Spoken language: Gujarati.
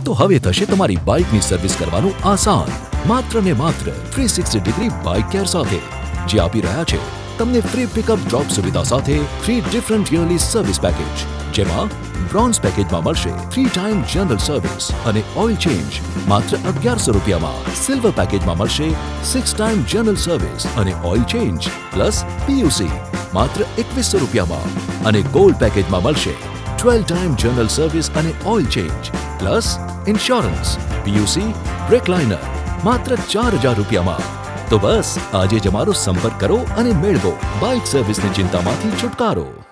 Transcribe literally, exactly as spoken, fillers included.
તો હવે થશે તમારી બાઇકની સર્વિસ કરવાનું આસાન માત્ર ને માત્ર three sixty degree bike care સાથે, જે આપી રહ્યા છે તમને ફ્રી પિકઅપ ડ્રોપ સુવિધા સાથે three different yearly service package, જેમાં બ્રોન્ઝ પેકેજમાં મળશે થ્રી ટાઈમ જનરલ સર્વિસ અને ઓઇલ ચેન્જ માત્ર અગિયારસો રૂપિયામાં. સિલ્વર પેકેજમાં મળશે સિક્સ ટાઈમ જનરલ સર્વિસ અને ઓઇલ ચેન્જ પ્લસ પીયુસી માત્ર એકવીસો રૂપિયામાં અને ગોલ્ડ પેકેજમાં મળશે ટ્વેલ્વ ટાઈમ જનરલ સર્વિસ અને oil change plus insurance, PUC, brake liner માત્ર ચાર હજાર રૂપિયામાં. તો બસ આજે જ અમારો સંપર્ક કરો અને મેળવો બાઇક સર્વિસની ચિંતામાંથી છુટકારો.